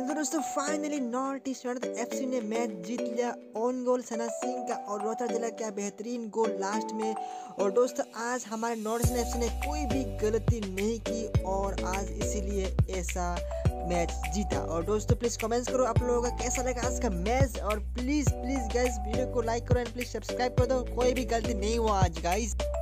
तो दोस्तों finally North East United FC ने मैच जीत लिया। ऑन गोल सना सिंह का और रोहतक जिला का बेहतरीन गोल लास्ट में। और दोस्तों आज हमारे नॉर्थ ईस्ट एफसी ने कोई भी गलती नहीं की और आज इसीलिए ऐसा मैच जीता। और दोस्तों प्लीज़ कमेंट्स करो आप लोगों का कैसा लगा आज का मैच। और प्लीज़ गाइस वीडियो को लाइक करो एंड प्लीज़ सब्सक्राइब कर दो। कोई भी गलती नहीं हुआ आज गाइस।